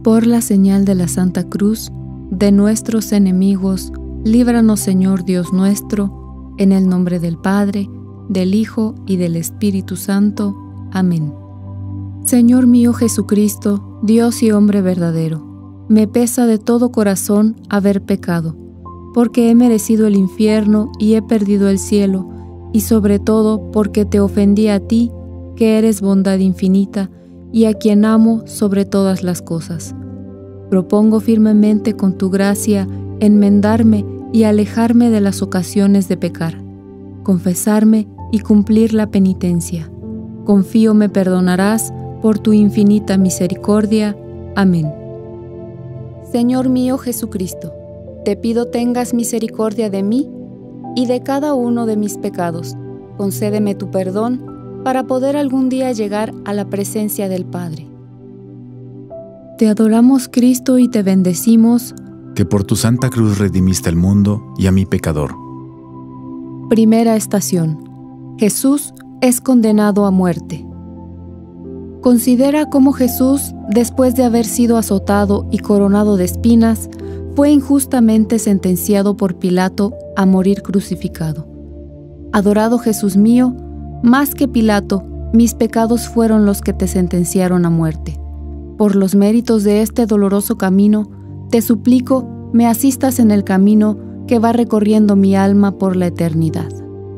Por la señal de la Santa Cruz, de nuestros enemigos, líbranos, Señor Dios nuestro, en el nombre del Padre, del Hijo y del Espíritu Santo. Amén. Señor mío Jesucristo, Dios y hombre verdadero, me pesa de todo corazón haber pecado, porque he merecido el infierno y he perdido el cielo, y sobre todo porque te ofendí a ti, que eres bondad infinita, y a quien amo sobre todas las cosas. Propongo firmemente con tu gracia enmendarme y alejarme de las ocasiones de pecar, confesarme y cumplir la penitencia. Confío me perdonarás por tu infinita misericordia. Amén. Señor mío Jesucristo, te pido tengas misericordia de mí y de cada uno de mis pecados. Concédeme tu perdón para poder algún día llegar a la presencia del Padre. Te adoramos, Cristo, y te bendecimos, que por tu santa cruz redimiste al mundo y a mi pecador. Primera estación. Jesús es condenado a muerte. Considera cómo Jesús, después de haber sido azotado y coronado de espinas, fue injustamente sentenciado por Pilato a morir crucificado. Adorado Jesús mío, más que Pilato, mis pecados fueron los que te sentenciaron a muerte. Por los méritos de este doloroso camino, te suplico me asistas en el camino que va recorriendo mi alma por la eternidad.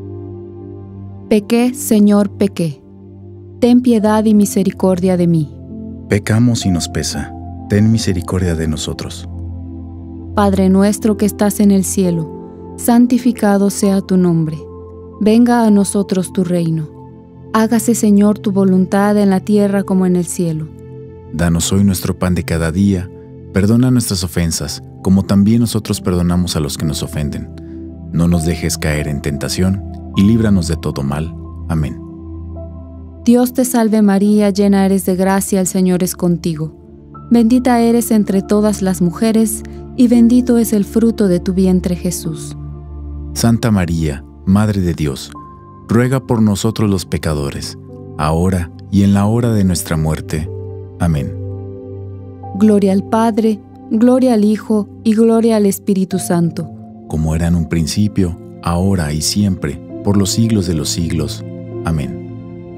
Pequé, Señor, pequé. Ten piedad y misericordia de mí. Pecamos y nos pesa. Ten misericordia de nosotros. Padre nuestro que estás en el cielo, santificado sea tu nombre. Venga a nosotros tu reino. Hágase, Señor, tu voluntad en la tierra como en el cielo. Danos hoy nuestro pan de cada día. Perdona nuestras ofensas, como también nosotros perdonamos a los que nos ofenden. No nos dejes caer en tentación, y líbranos de todo mal. Amén. Dios te salve María, llena eres de gracia, el Señor es contigo. Bendita eres entre todas las mujeres, y bendito es el fruto de tu vientre Jesús. Santa María, Madre de Dios, ruega por nosotros los pecadores, ahora y en la hora de nuestra muerte. Amén. Gloria al Padre, gloria al Hijo y gloria al Espíritu Santo. Como era en un principio, ahora y siempre, por los siglos de los siglos. Amén.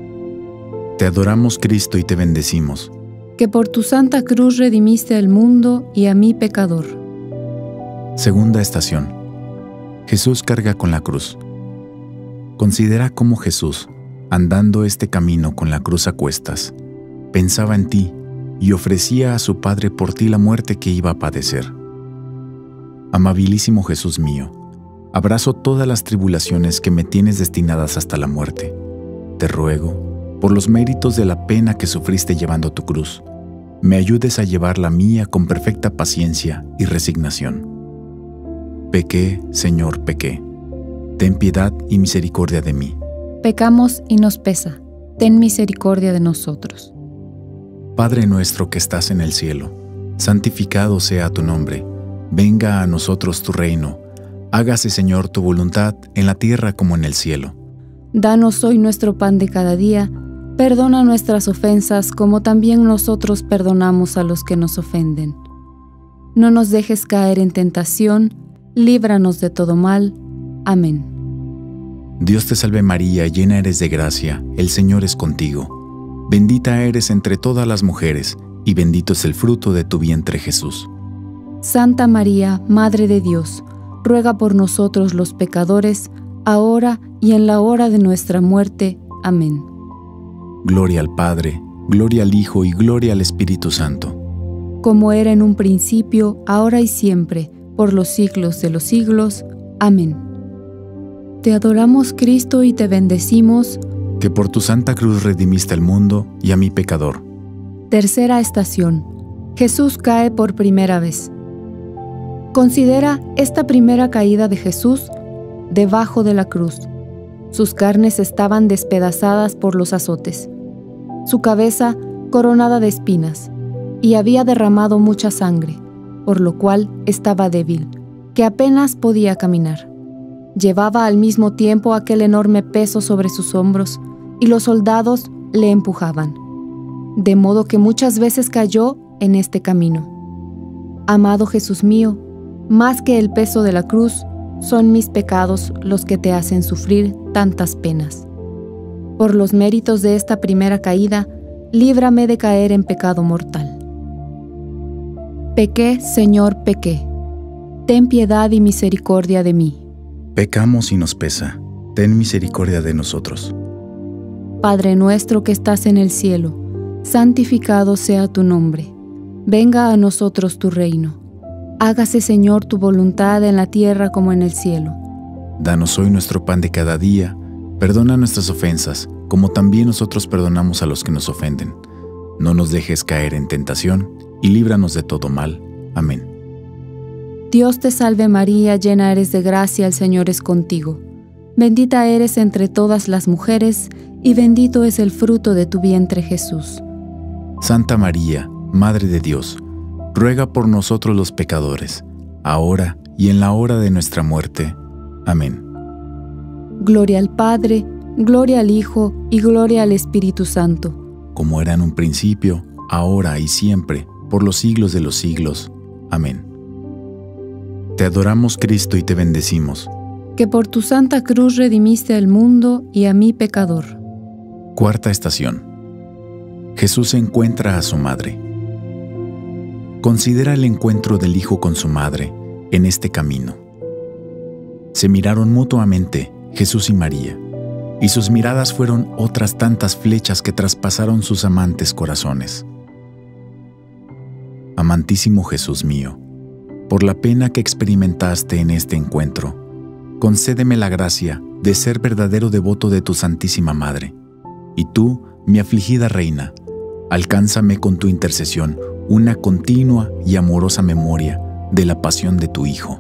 Te adoramos, Cristo, y te bendecimos, que por tu santa cruz redimiste al mundo y a mi pecador. Segunda estación. Jesús carga con la cruz. Considera cómo Jesús, andando este camino con la cruz a cuestas, pensaba en ti y ofrecía a su Padre por ti la muerte que iba a padecer. Amabilísimo Jesús mío, abrazo todas las tribulaciones que me tienes destinadas hasta la muerte. Te ruego, por los méritos de la pena que sufriste llevando tu cruz, me ayudes a llevar la mía con perfecta paciencia y resignación. Pequé, Señor, pequé. Ten piedad y misericordia de mí. Pecamos y nos pesa. Ten misericordia de nosotros. Padre nuestro que estás en el cielo, santificado sea tu nombre. Venga a nosotros tu reino. Hágase, Señor, tu voluntad en la tierra como en el cielo. Danos hoy nuestro pan de cada día. Perdona nuestras ofensas como también nosotros perdonamos a los que nos ofenden. No nos dejes caer en tentación, líbranos de todo mal. Amén. Dios te salve María, llena eres de gracia, el Señor es contigo. Bendita eres entre todas las mujeres, y bendito es el fruto de tu vientre Jesús. Santa María, Madre de Dios, ruega por nosotros los pecadores, ahora y en la hora de nuestra muerte. Amén. Gloria al Padre, gloria al Hijo y gloria al Espíritu Santo. Como era en un principio, ahora y siempre, por los siglos de los siglos. Amén. Te adoramos, Cristo, y te bendecimos, que por tu santa cruz redimiste al mundo y a mi pecador. Tercera estación. Jesús cae por primera vez. Considera esta primera caída de Jesús debajo de la cruz. Sus carnes estaban despedazadas por los azotes, su cabeza coronada de espinas, y había derramado mucha sangre, por lo cual estaba débil, que apenas podía caminar. Llevaba al mismo tiempo aquel enorme peso sobre sus hombros, y los soldados le empujaban, de modo que muchas veces cayó en este camino. Amado Jesús mío, más que el peso de la cruz, son mis pecados los que te hacen sufrir tantas penas. Por los méritos de esta primera caída, líbrame de caer en pecado mortal. Pequé, Señor, pequé. Ten piedad y misericordia de mí. Pecamos y nos pesa. Ten misericordia de nosotros. Padre nuestro que estás en el cielo, santificado sea tu nombre. Venga a nosotros tu reino. Hágase, Señor, tu voluntad en la tierra como en el cielo. Danos hoy nuestro pan de cada día. Perdona nuestras ofensas, como también nosotros perdonamos a los que nos ofenden. No nos dejes caer en tentación, y líbranos de todo mal. Amén. Dios te salve María, llena eres de gracia, el Señor es contigo. Bendita eres entre todas las mujeres, y bendito es el fruto de tu vientre Jesús. Santa María, Madre de Dios, ruega por nosotros los pecadores, ahora y en la hora de nuestra muerte. Amén. Gloria al Padre, gloria al Hijo y gloria al Espíritu Santo. Como era en un principio, ahora y siempre, por los siglos de los siglos. Amén. Te adoramos, Cristo, y te bendecimos. Que por tu santa cruz redimiste al mundo y a mí pecador. Cuarta estación. Jesús se encuentra a su madre. Considera el encuentro del Hijo con su madre en este camino. Se miraron mutuamente Jesús y María, y sus miradas fueron otras tantas flechas que traspasaron sus amantes corazones. Amantísimo Jesús mío, por la pena que experimentaste en este encuentro, concédeme la gracia de ser verdadero devoto de tu Santísima Madre. Y tú, mi afligida Reina, alcánzame con tu intercesión una continua y amorosa memoria de la pasión de tu Hijo.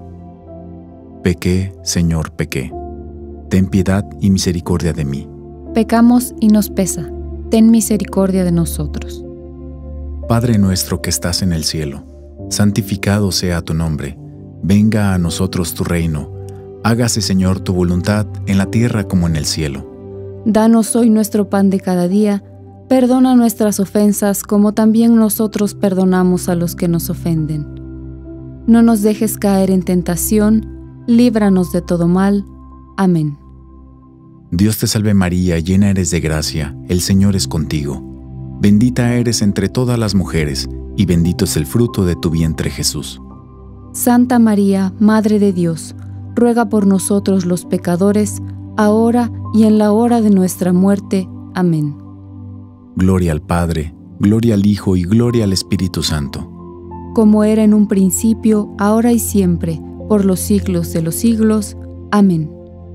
Pequé, Señor, pequé. Ten piedad y misericordia de mí. Pecamos y nos pesa. Ten misericordia de nosotros. Padre nuestro que estás en el cielo, santificado sea tu nombre. Venga a nosotros tu reino. Hágase, Señor, tu voluntad en la tierra como en el cielo. Danos hoy nuestro pan de cada día. Perdona nuestras ofensas como también nosotros perdonamos a los que nos ofenden. No nos dejes caer en tentación, líbranos de todo mal. Amén. Dios te salve María, llena eres de gracia, el Señor es contigo. Bendita eres entre todas las mujeres, y bendito es el fruto de tu vientre Jesús. Santa María, Madre de Dios, ruega por nosotros los pecadores, ahora y en la hora de nuestra muerte. Amén. Gloria al Padre, gloria al Hijo y gloria al Espíritu Santo. Como era en un principio, ahora y siempre, por los siglos de los siglos. Amén.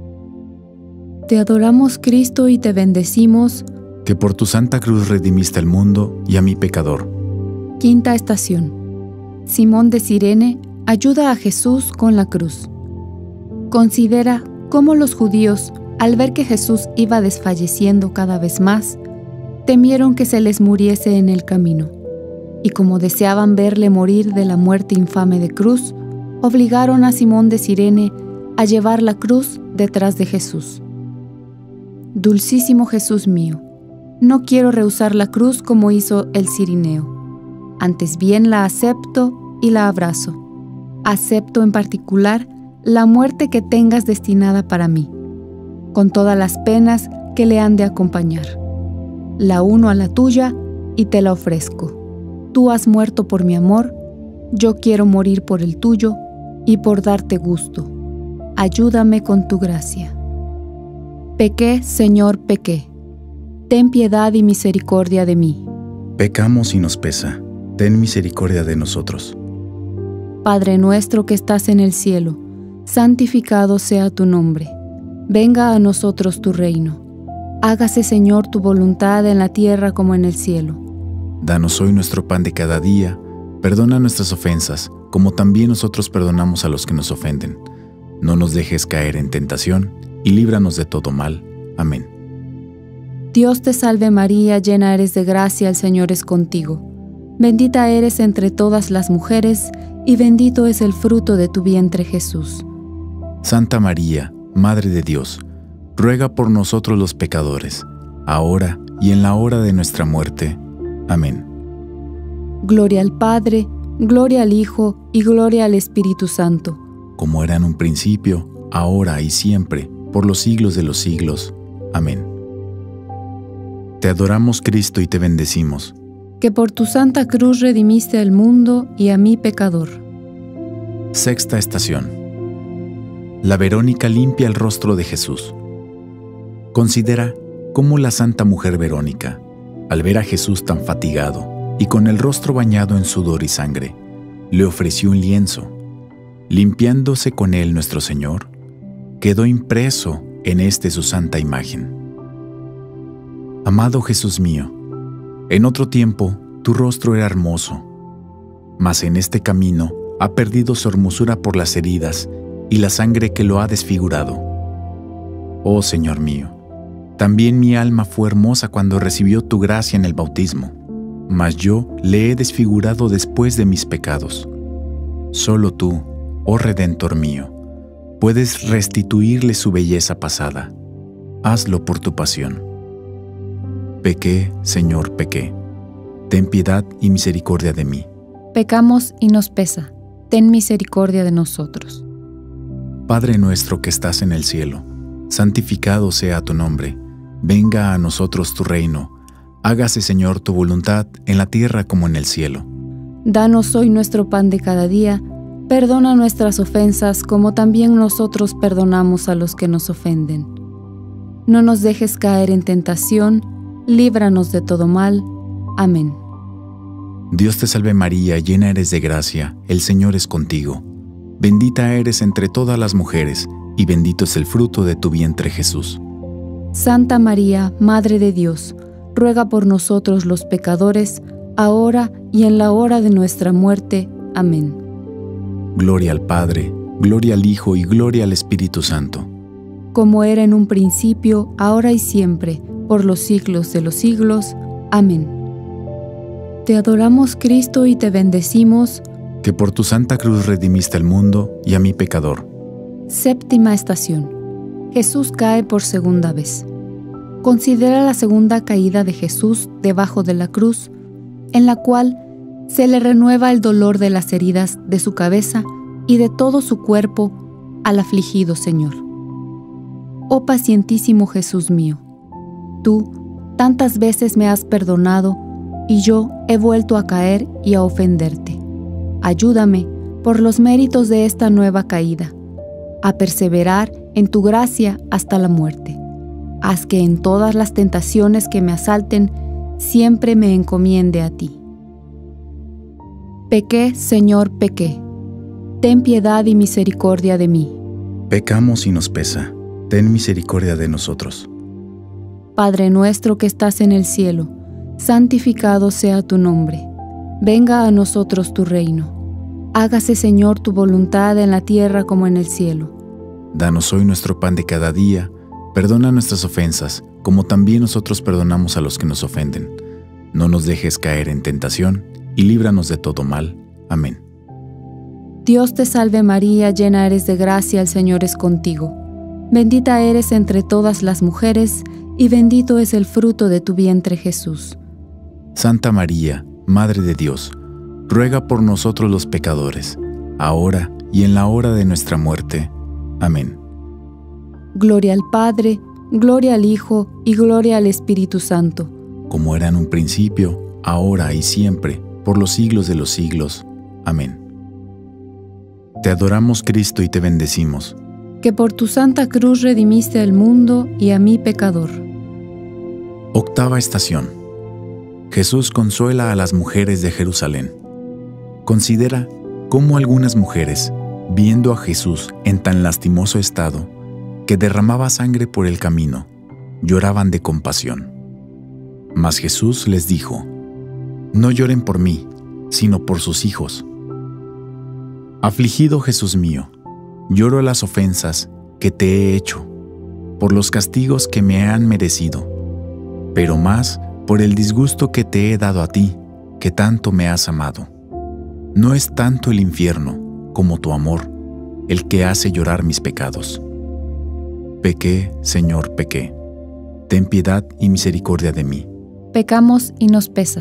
Te adoramos, Cristo, y te bendecimos. Que por tu santa cruz redimiste al mundo y a mi pecador. Quinta estación. Simón de Cirene ayuda a Jesús con la cruz. Considera cómo los judíos, al ver que Jesús iba desfalleciendo cada vez más, temieron que se les muriese en el camino, y como deseaban verle morir de la muerte infame de cruz, obligaron a Simón de Cirene a llevar la cruz detrás de Jesús. Dulcísimo Jesús mío, no quiero rehusar la cruz como hizo el cirineo. Antes bien la acepto y la abrazo. Acepto en particular la muerte que tengas destinada para mí, con todas las penas que le han de acompañar. La uno a la tuya y te la ofrezco. Tú has muerto por mi amor, yo quiero morir por el tuyo y por darte gusto. Ayúdame con tu gracia. Pequé, Señor, pequé. Ten piedad y misericordia de mí. Pecamos y nos pesa. Ten misericordia de nosotros. Padre nuestro que estás en el cielo, santificado sea tu nombre. Venga a nosotros tu reino. Hágase, Señor, tu voluntad en la tierra como en el cielo. Danos hoy nuestro pan de cada día. Perdona nuestras ofensas, como también nosotros perdonamos a los que nos ofenden. No nos dejes caer en tentación, y líbranos de todo mal. Amén. Dios te salve María, llena eres de gracia, el Señor es contigo. Bendita eres entre todas las mujeres, y bendito es el fruto de tu vientre Jesús. Santa María, Madre de Dios, ruega por nosotros los pecadores, ahora y en la hora de nuestra muerte. Amén. Gloria al Padre, gloria al Hijo y gloria al Espíritu Santo. Como era en un principio, ahora y siempre, por los siglos de los siglos. Amén. Te adoramos, Cristo, y te bendecimos. Que por tu santa cruz redimiste al mundo y a mí pecador. Sexta estación. La Verónica limpia el rostro de Jesús. Considera cómo la Santa Mujer Verónica, al ver a Jesús tan fatigado y con el rostro bañado en sudor y sangre, le ofreció un lienzo. Limpiándose con él nuestro Señor, quedó impreso en su santa imagen. Amado Jesús mío, en otro tiempo tu rostro era hermoso, mas en este camino ha perdido su hermosura por las heridas y la sangre que lo ha desfigurado. Oh Señor mío, también mi alma fue hermosa cuando recibió tu gracia en el bautismo, mas yo le he desfigurado después de mis pecados. Solo tú, oh Redentor mío, puedes restituirle su belleza pasada. Hazlo por tu pasión. Pequé, Señor, pequé. Ten piedad y misericordia de mí. Pecamos y nos pesa. Ten misericordia de nosotros. Padre nuestro que estás en el cielo, santificado sea tu nombre. Venga a nosotros tu reino. Hágase, Señor, tu voluntad en la tierra como en el cielo. Danos hoy nuestro pan de cada día. Perdona nuestras ofensas como también nosotros perdonamos a los que nos ofenden. No nos dejes caer en tentación. Líbranos de todo mal. Amén. Dios te salve María, llena eres de gracia, el Señor es contigo. Bendita eres entre todas las mujeres, y bendito es el fruto de tu vientre Jesús. Santa María, Madre de Dios, ruega por nosotros los pecadores, ahora y en la hora de nuestra muerte. Amén. Gloria al Padre, gloria al Hijo y gloria al Espíritu Santo. Como era en un principio, ahora y siempre, por los siglos de los siglos. Amén. Te adoramos, Cristo, y te bendecimos. Que por tu santa cruz redimiste al mundo y a mi pecador. Séptima estación. Jesús cae por segunda vez. Considera la segunda caída de Jesús debajo de la cruz, en la cual se le renueva el dolor de las heridas de su cabeza y de todo su cuerpo al afligido Señor. Oh pacientísimo Jesús mío, tú tantas veces me has perdonado y yo he vuelto a caer y a ofenderte. Ayúdame, por los méritos de esta nueva caída, a perseverar en tu gracia hasta la muerte. Haz que en todas las tentaciones que me asalten, siempre me encomiende a ti. Pequé, Señor, pequé. Ten piedad y misericordia de mí. Pecamos y nos pesa. Ten misericordia de nosotros. Padre nuestro que estás en el cielo, santificado sea tu nombre. Venga a nosotros tu reino. Hágase, Señor, tu voluntad en la tierra como en el cielo. Danos hoy nuestro pan de cada día. Perdona nuestras ofensas, como también nosotros perdonamos a los que nos ofenden. No nos dejes caer en tentación, y líbranos de todo mal. Amén. Dios te salve María, llena eres de gracia, el Señor es contigo. Bendita eres entre todas las mujeres, y bendito es el fruto de tu vientre Jesús. Santa María, Madre de Dios, ruega por nosotros los pecadores, ahora y en la hora de nuestra muerte. Amén. Gloria al Padre, gloria al Hijo y gloria al Espíritu Santo. Como era en un principio, ahora y siempre, por los siglos de los siglos. Amén. Te adoramos, Cristo, y te bendecimos. Que por tu santa cruz redimiste al mundo y a mí pecador. Octava estación. Jesús consuela a las mujeres de Jerusalén. Considera cómo algunas mujeres, viendo a Jesús en tan lastimoso estado, que derramaba sangre por el camino, lloraban de compasión. Mas Jesús les dijo: No lloren por mí, sino por sus hijos. Afligido Jesús mío, lloro las ofensas que te he hecho, por los castigos que me han merecido, pero más por el disgusto que te he dado a ti, que tanto me has amado. No es tanto el infierno como tu amor el que hace llorar mis pecados. Pequé, Señor, pequé. Ten piedad y misericordia de mí. Pecamos y nos pesa.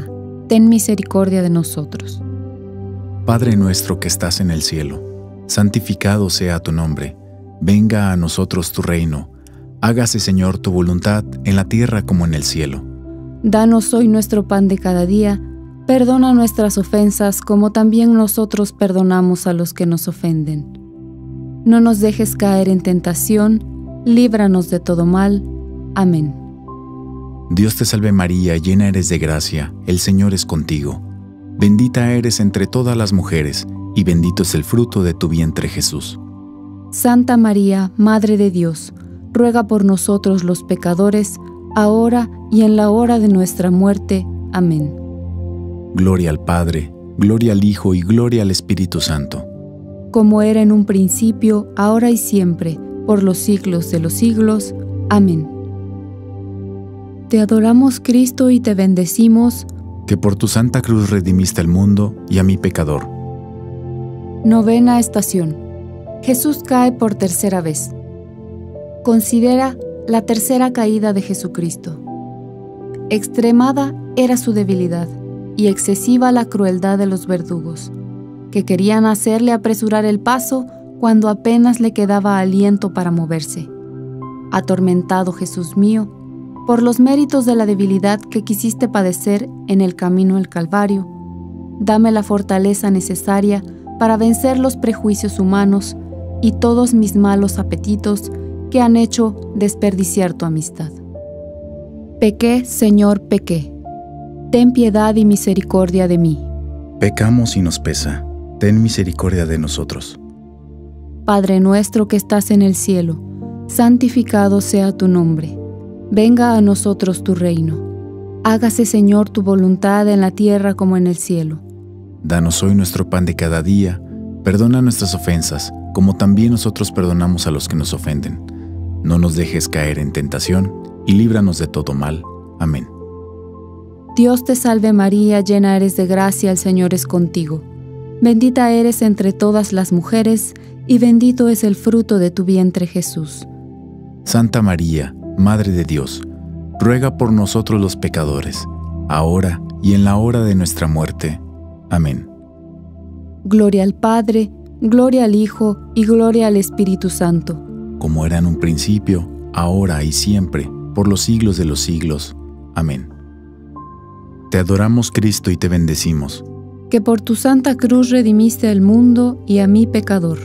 ten misericordia de nosotros. Padre nuestro que estás en el cielo, santificado sea tu nombre. Venga a nosotros tu reino. Hágase, Señor, tu voluntad en la tierra como en el cielo. Danos hoy nuestro pan de cada día. Perdona nuestras ofensas como también nosotros perdonamos a los que nos ofenden. No nos dejes caer en tentación, líbranos de todo mal. Amén. Dios te salve María, llena eres de gracia, el Señor es contigo. Bendita eres entre todas las mujeres, y bendito es el fruto de tu vientre Jesús. Santa María, Madre de Dios, ruega por nosotros los pecadores, ahora y en la hora de nuestra muerte. Amén. Gloria al Padre, gloria al Hijo y gloria al Espíritu Santo. Como era en un principio, ahora y siempre, por los siglos de los siglos. Amén. Te adoramos, Cristo, y te bendecimos, que por tu santa cruz redimiste al mundo y a mi pecador. Novena estación. Jesús cae por tercera vez. Considera la tercera caída de Jesucristo. Extremada era su debilidad y excesiva la crueldad de los verdugos, que querían hacerle apresurar el paso cuando apenas le quedaba aliento para moverse. Atormentado Jesús mío, por los méritos de la debilidad que quisiste padecer en el camino al Calvario, dame la fortaleza necesaria para vencer los prejuicios humanos y todos mis malos apetitos que han hecho desperdiciar tu amistad. Pequé, Señor, pequé. Ten piedad y misericordia de mí. Pecamos y nos pesa. Ten misericordia de nosotros. Padre nuestro que estás en el cielo, santificado sea tu nombre. Venga a nosotros tu reino. Hágase, Señor, tu voluntad en la tierra como en el cielo. Danos hoy nuestro pan de cada día. Perdona nuestras ofensas, como también nosotros perdonamos a los que nos ofenden. No nos dejes caer en tentación, y líbranos de todo mal. Amén. Dios te salve María, llena eres de gracia, el Señor es contigo. Bendita eres entre todas las mujeres, y bendito es el fruto de tu vientre Jesús. Santa María, Madre de Dios, ruega por nosotros los pecadores, ahora y en la hora de nuestra muerte. Amén. Gloria al Padre, gloria al Hijo y gloria al Espíritu Santo. Como era en un principio, ahora y siempre, por los siglos de los siglos. Amén. Te adoramos, Cristo, y te bendecimos, que por tu santa cruz redimiste al mundo y a mi pecador.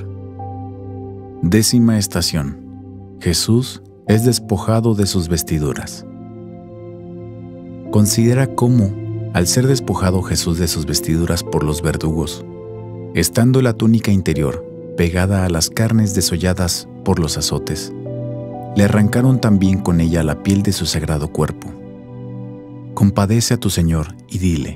Décima estación. Jesús es despojado de sus vestiduras. Considera cómo, al ser despojado Jesús de sus vestiduras por los verdugos, estando la túnica interior pegada a las carnes desolladas por los azotes, le arrancaron también con ella la piel de su sagrado cuerpo. Compadece a tu Señor y dile: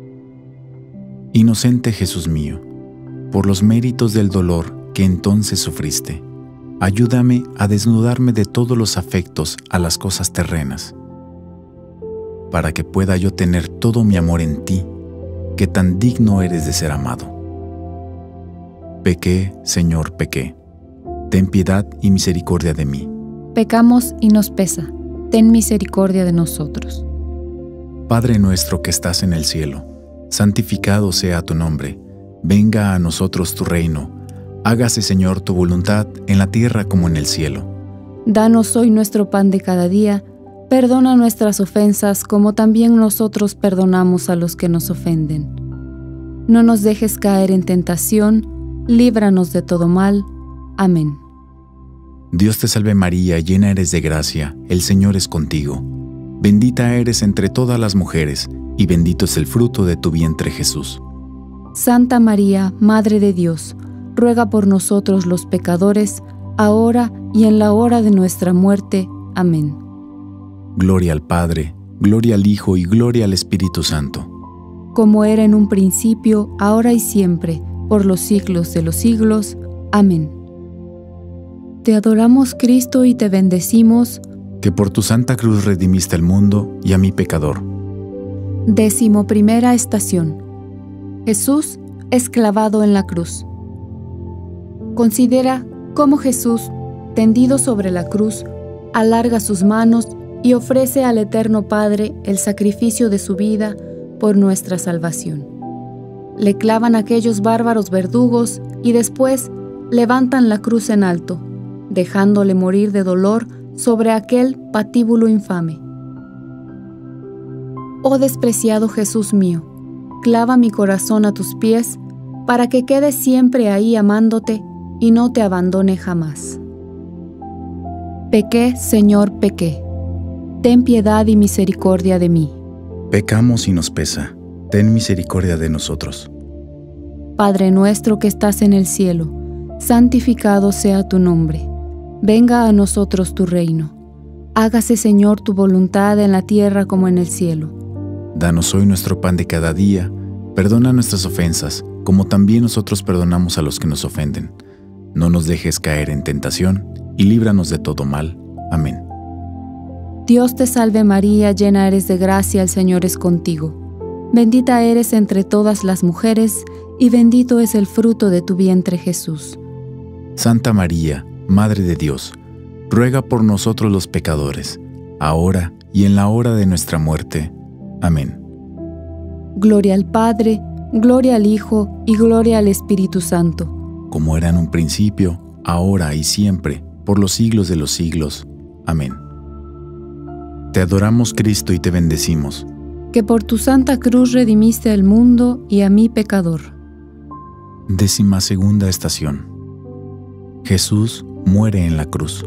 Inocente Jesús mío, por los méritos del dolor que entonces sufriste, ayúdame a desnudarme de todos los afectos a las cosas terrenas, para que pueda yo tener todo mi amor en ti, que tan digno eres de ser amado. Pequé, Señor, pequé. Ten piedad y misericordia de mí. Pecamos y nos pesa. Ten misericordia de nosotros. Padre nuestro que estás en el cielo, santificado sea tu nombre. Venga a nosotros tu reino. Hágase, Señor, tu voluntad en la tierra como en el cielo. Danos hoy nuestro pan de cada día. Perdona nuestras ofensas como también nosotros perdonamos a los que nos ofenden. No nos dejes caer en tentación, líbranos de todo mal. Amén. Dios te salve María, llena eres de gracia, el Señor es contigo. Bendita eres entre todas las mujeres, y bendito es el fruto de tu vientre Jesús. Santa María, Madre de Dios, ruega por nosotros los pecadores, ahora y en la hora de nuestra muerte. Amén. Gloria al Padre, gloria al Hijo y gloria al Espíritu Santo. Como era en un principio, ahora y siempre, por los siglos de los siglos. Amén. Te adoramos, Cristo, y te bendecimos, que por tu santa cruz redimiste al mundo y a mi pecador. 11ª estación. Jesús es clavado en la cruz. Considera cómo Jesús, tendido sobre la cruz, alarga sus manos y ofrece al Eterno Padre el sacrificio de su vida por nuestra salvación. Le clavan aquellos bárbaros verdugos y después levantan la cruz en alto, dejándole morir de dolor sobre aquel patíbulo infame. Oh despreciado Jesús mío, clava mi corazón a tus pies para que quede siempre ahí amándote y no te abandone jamás. Pequé, Señor, pequé. Ten piedad y misericordia de mí. Pecamos y nos pesa. Ten misericordia de nosotros. Padre nuestro que estás en el cielo, santificado sea tu nombre. Venga a nosotros tu reino. Hágase, Señor, tu voluntad en la tierra como en el cielo. Danos hoy nuestro pan de cada día. Perdona nuestras ofensas, como también nosotros perdonamos a los que nos ofenden. No nos dejes caer en tentación, y líbranos de todo mal. Amén. Dios te salve María, llena eres de gracia, el Señor es contigo. Bendita eres entre todas las mujeres, y bendito es el fruto de tu vientre Jesús. Santa María, Madre de Dios, ruega por nosotros los pecadores, ahora y en la hora de nuestra muerte. Amén. Gloria al Padre, gloria al Hijo y gloria al Espíritu Santo. Como era en un principio, ahora y siempre, por los siglos de los siglos. Amén. Te adoramos, Cristo, y te bendecimos. Que por tu santa cruz redimiste al mundo y a mí pecador. 12ª estación. Jesús muere en la cruz.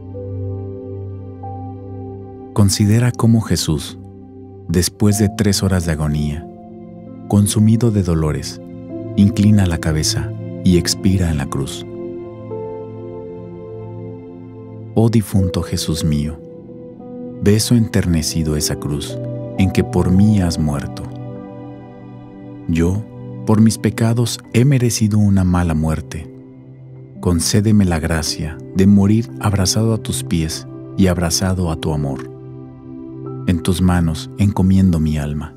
Considera cómo Jesús, después de 3 horas de agonía, consumido de dolores, inclina la cabeza y expira en la cruz. Oh difunto Jesús mío, beso enternecido esa cruz en que por mí has muerto. Yo, por mis pecados, he merecido una mala muerte. Concédeme la gracia de morir abrazado a tus pies y abrazado a tu amor. En tus manos encomiendo mi alma.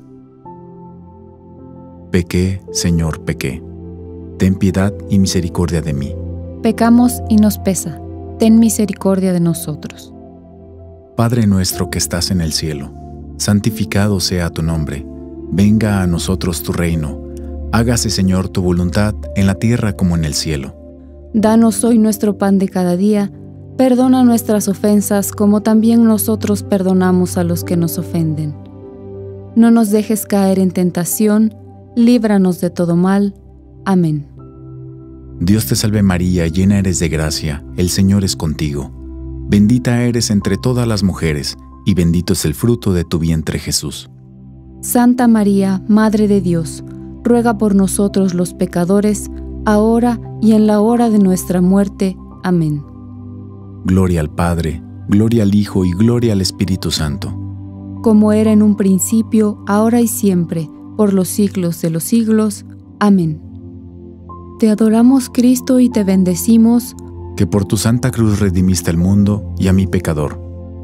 Pequé, Señor, pequé. Ten piedad y misericordia de mí. Pecamos y nos pesa. Ten misericordia de nosotros. Padre nuestro que estás en el cielo, santificado sea tu nombre. Venga a nosotros tu reino. Hágase, Señor, tu voluntad en la tierra como en el cielo. Danos hoy nuestro pan de cada día. Perdona nuestras ofensas como también nosotros perdonamos a los que nos ofenden. No nos dejes caer en tentación, líbranos de todo mal. Amén. Dios te salve María, llena eres de gracia, el Señor es contigo. Bendita eres entre todas las mujeres, y bendito es el fruto de tu vientre Jesús. Santa María, Madre de Dios, ruega por nosotros los pecadores, ahora y en la hora de nuestra muerte. Amén. Gloria al Padre, gloria al Hijo y gloria al Espíritu Santo. Como era en un principio, ahora y siempre, por los siglos de los siglos. Amén. Te adoramos, Cristo, y te bendecimos, que por tu santa cruz redimiste al mundo y a mi pecador.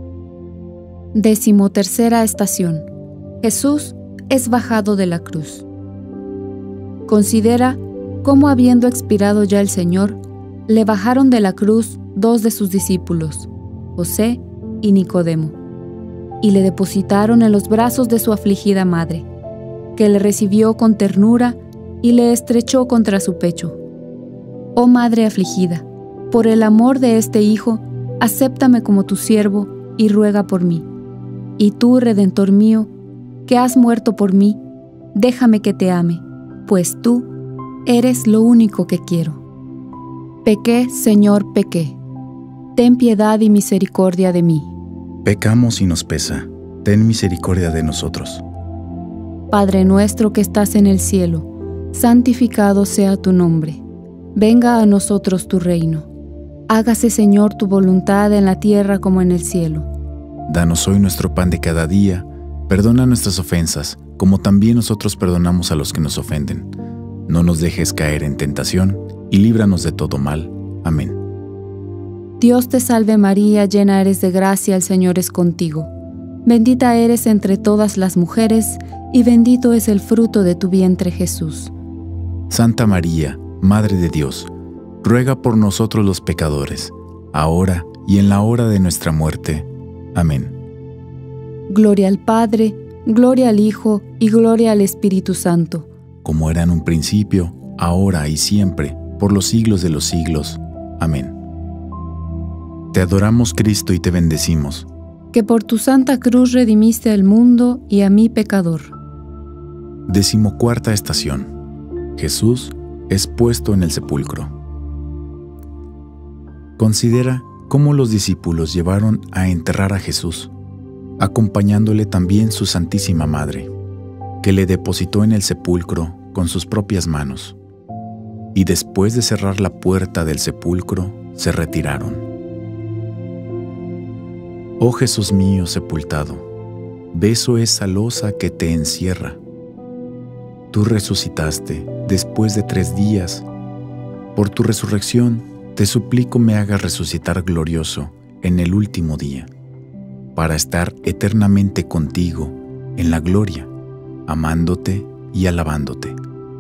13ª estación. Jesús es bajado de la cruz. Considera cómo, habiendo expirado ya el Señor, le bajaron de la cruz 2 de sus discípulos, José y Nicodemo, y le depositaron en los brazos de su afligida madre, que le recibió con ternura y le estrechó contra su pecho. Oh Madre afligida, por el amor de este Hijo, acéptame como tu siervo y ruega por mí. Y tú, Redentor mío, que has muerto por mí, déjame que te ame, pues tú eres lo único que quiero. Pequé, Señor, pequé. Ten piedad y misericordia de mí. Pecamos y nos pesa. Ten misericordia de nosotros. Padre nuestro que estás en el cielo, santificado sea tu nombre. Venga a nosotros tu reino. Hágase, Señor, tu voluntad en la tierra como en el cielo. Danos hoy nuestro pan de cada día. Perdona nuestras ofensas, como también nosotros perdonamos a los que nos ofenden. No nos dejes caer en tentación, y líbranos de todo mal. Amén. Dios te salve María, llena eres de gracia, el Señor es contigo. Bendita eres entre todas las mujeres, y bendito es el fruto de tu vientre Jesús. Santa María, Madre de Dios, ruega por nosotros los pecadores, ahora y en la hora de nuestra muerte. Amén. Gloria al Padre, gloria al Hijo y gloria al Espíritu Santo, como era en un principio, ahora y siempre, por los siglos de los siglos. Amén. Te adoramos, Cristo, y te bendecimos, que por tu santa cruz redimiste al mundo y a mí pecador. 14ª estación. Jesús es puesto en el sepulcro. Considera cómo los discípulos llevaron a enterrar a Jesús, acompañándole también su Santísima Madre, que le depositó en el sepulcro con sus propias manos, y después de cerrar la puerta del sepulcro, se retiraron. Oh Jesús mío sepultado, beso esa losa que te encierra. Tú resucitaste después de 3 días. Por tu resurrección, te suplico me hagas resucitar glorioso en el último día, para estar eternamente contigo en la gloria, amándote y alabándote.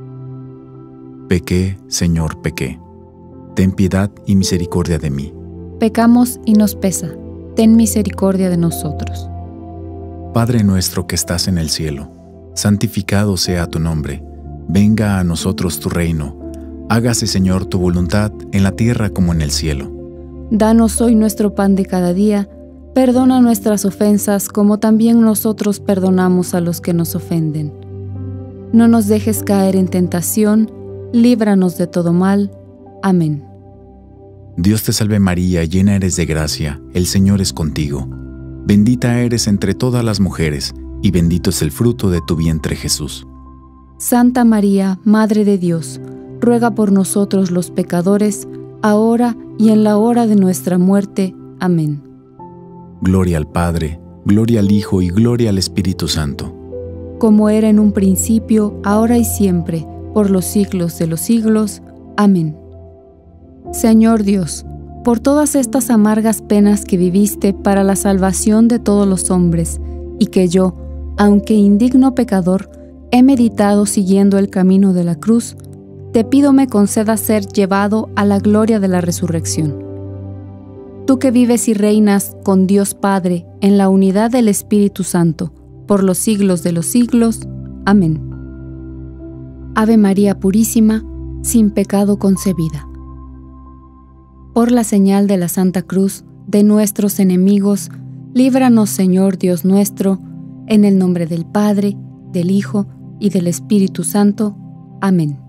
Pequé, Señor, pequé. Ten piedad y misericordia de mí. Pecamos y nos pesa. Ten misericordia de nosotros. Padre nuestro que estás en el cielo, santificado sea tu nombre. Venga a nosotros tu reino. Hágase, Señor, tu voluntad en la tierra como en el cielo. Danos hoy nuestro pan de cada día. Perdona nuestras ofensas como también nosotros perdonamos a los que nos ofenden. No nos dejes caer en tentación. Líbranos de todo mal. Amén. Dios te salve María, llena eres de gracia, el Señor es contigo. Bendita eres entre todas las mujeres, y bendito es el fruto de tu vientre Jesús. Santa María, Madre de Dios, ruega por nosotros los pecadores, ahora y en la hora de nuestra muerte. Amén. Gloria al Padre, gloria al Hijo y gloria al Espíritu Santo. Como era en un principio, ahora y siempre, por los siglos de los siglos. Amén. Señor Dios, por todas estas amargas penas que viviste para la salvación de todos los hombres, y que yo, aunque indigno pecador, he meditado siguiendo el camino de la cruz, te pido me concedas ser llevado a la gloria de la resurrección. Tú que vives y reinas con Dios Padre en la unidad del Espíritu Santo, por los siglos de los siglos. Amén. Ave María Purísima, sin pecado concebida. Por la señal de la Santa Cruz de nuestros enemigos, líbranos, Señor Dios nuestro, en el nombre del Padre, del Hijo y del Espíritu Santo. Amén.